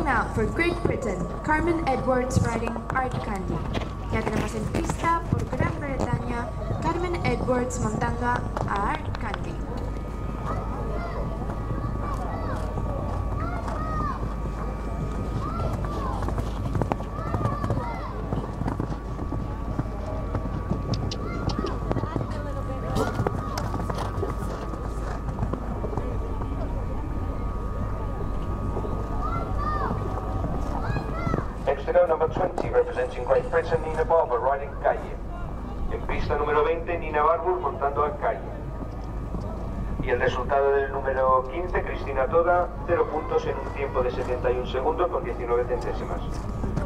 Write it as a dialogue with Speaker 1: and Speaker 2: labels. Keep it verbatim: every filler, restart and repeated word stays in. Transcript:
Speaker 1: Time out for Great Britain, Carmen Edwards riding Art Candy. Ya tenemos en pista por Gran Bretaña, Carmen Edwards montando a Art Candy.
Speaker 2: Next to go, number twenty, representing Great Britain, Nina Barber, riding Calle. En pista número veinte, Nina Barber montando a Calle. Y el resultado del número quince, Cristina Toda, cero puntos en un tiempo de setenta y un segundos con diecinueve centésimas.